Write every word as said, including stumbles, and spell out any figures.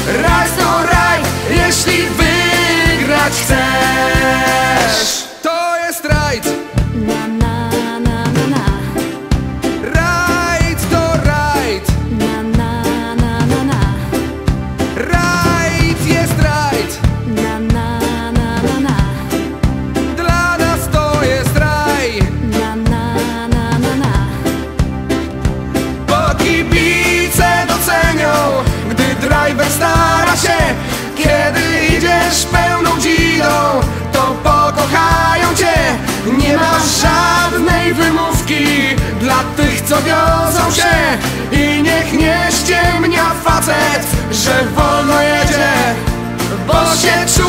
Rajd to raj, jeśli wygrać chcesz. To jest rajd. Na na na na na. Rajd to rajd. Na na na na na. Rajd jest rajd. Na na na na na. Dla nas to jest raj. Na na na na na. Bo kibice docenią, gdy driver stara się. Kiedy idziesz pełną dzidą, to pokochają cię. Nie ma żadnej wymówki dla tych, co wiozą się. I niech nie ściemnia facet, że wolno jedzie, bo się czuje